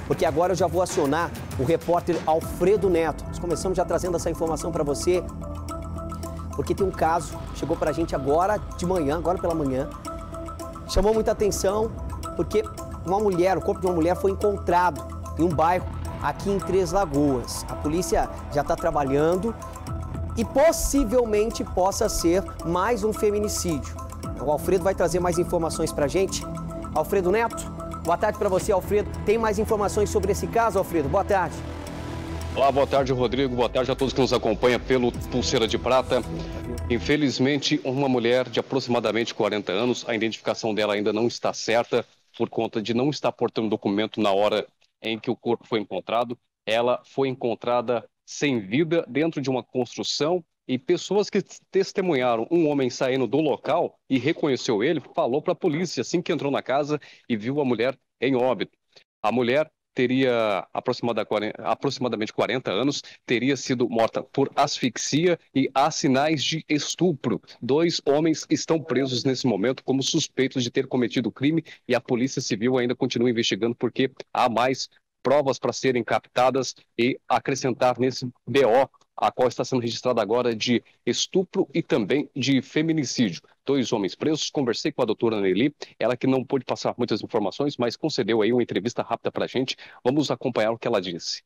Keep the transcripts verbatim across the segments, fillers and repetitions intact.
porque agora eu já vou acionar o repórter Alfredo Neto. Nós começamos já trazendo essa informação para você, porque tem um caso, chegou para a gente agora de manhã, agora pela manhã, chamou muita atenção, porque uma mulher, o corpo de uma mulher foi encontrado em um bairro aqui em Três Lagoas. A polícia já está trabalhando e possivelmente possa ser mais um feminicídio. O Alfredo vai trazer mais informações para a gente. Alfredo Neto, boa tarde para você, Alfredo. Tem mais informações sobre esse caso, Alfredo? Boa tarde. Olá, boa tarde, Rodrigo. Boa tarde a todos que nos acompanham pelo Pulseira de Prata. Infelizmente, uma mulher de aproximadamente quarenta anos, a identificação dela ainda não está certa por conta de não estar portando documento na hora em que o corpo foi encontrado. Ela foi encontrada sem vida dentro de uma construção e pessoas que testemunharam um homem saindo do local e reconheceu ele, falou para a polícia assim que entrou na casa e viu a mulher em óbito. A mulher teria aproximadamente quarenta anos, teria sido morta por asfixia e há sinais de estupro. Dois homens estão presos nesse momento como suspeitos de ter cometido o crime e a Polícia Civil ainda continua investigando porque há mais provas para serem captadas e acrescentar nesse B O, a qual está sendo registrada agora de estupro e também de feminicídio. Dois homens presos. Conversei com a doutora Nelly, ela que não pôde passar muitas informações, mas concedeu aí uma entrevista rápida para a gente. Vamos acompanhar o que ela disse.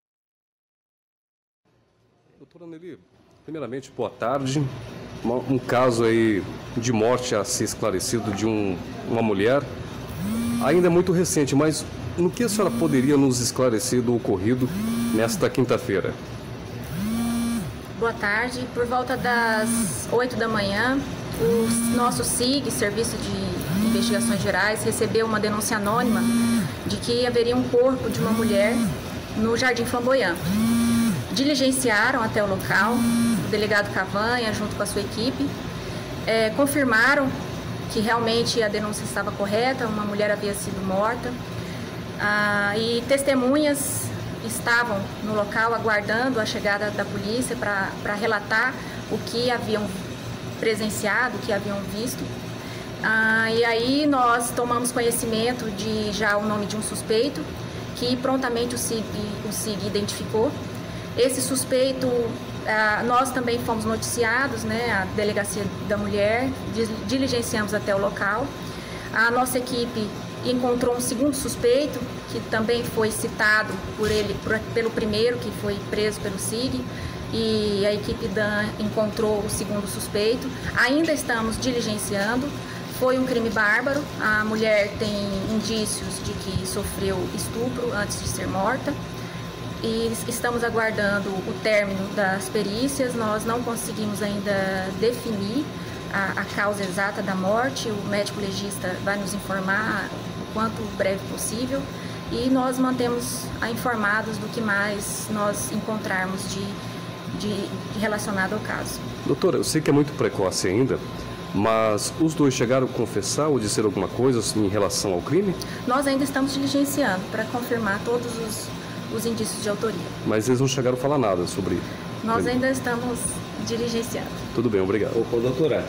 Doutora Nelly, primeiramente, boa tarde. Um caso aí de morte a ser esclarecido de um, uma mulher, ainda é muito recente, mas no que a senhora poderia nos esclarecer do ocorrido nesta quinta-feira? Boa tarde. Por volta das oito da manhã, o nosso S I G, Serviço de Investigações Gerais, recebeu uma denúncia anônima de que haveria um corpo de uma mulher no Jardim Flamboyant. Diligenciaram até o local, o delegado Cavanha, junto com a sua equipe, é, confirmaram que realmente a denúncia estava correta, uma mulher havia sido morta. Ah, e testemunhas estavam no local aguardando a chegada da polícia para relatar o que haviam presenciado, o que haviam visto. Ah, e aí nós tomamos conhecimento de já o nome de um suspeito, que prontamente o S I G, o S I G identificou. Esse suspeito, ah, nós também fomos noticiados, né, a Delegacia da Mulher, diligenciamos até o local. A nossa equipe encontrou um segundo suspeito, que também foi citado por ele, por, pelo primeiro, que foi preso pelo S I G, e a equipe D A M encontrou o segundo suspeito. Ainda estamos diligenciando, foi um crime bárbaro, a mulher tem indícios de que sofreu estupro antes de ser morta, e estamos aguardando o término das perícias. Nós não conseguimos ainda definir a, a causa exata da morte, o médico legista vai nos informar o quanto breve possível e nós mantemos informados do que mais nós encontrarmos de, de, de relacionado ao caso. Doutora, eu sei que é muito precoce ainda, mas os dois chegaram a confessar ou dizer alguma coisa em relação ao crime? Nós ainda estamos diligenciando para confirmar todos os, os indícios de autoria. Mas eles não chegaram a falar nada sobre... Nós ainda estamos diligenciando. Tudo bem, obrigado. Ô, doutora.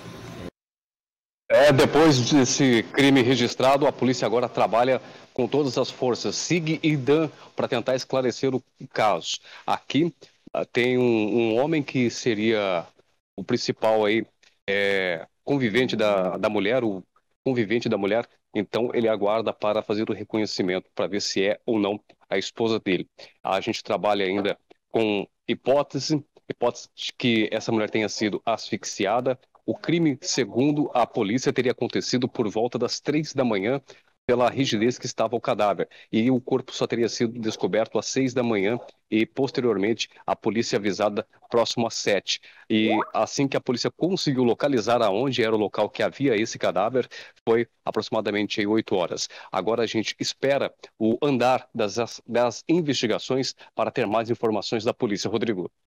É, depois desse crime registrado, a polícia agora trabalha com todas as forças, S I G e D A M, para tentar esclarecer o caso. Aqui uh, tem um, um homem que seria o principal aí, é, convivente da, da mulher, o convivente da mulher, então ele aguarda para fazer o reconhecimento, para ver se é ou não a esposa dele. A gente trabalha ainda com hipótese, hipótese de que essa mulher tenha sido asfixiada. O crime, segundo a polícia, teria acontecido por volta das três da manhã, pela rigidez que estava o cadáver. E o corpo só teria sido descoberto às seis da manhã e, posteriormente, a polícia avisada próximo às sete. E assim que a polícia conseguiu localizar aonde era o local que havia esse cadáver, foi aproximadamente oito horas. Agora a gente espera o andar das, das investigações para ter mais informações da polícia. Rodrigo.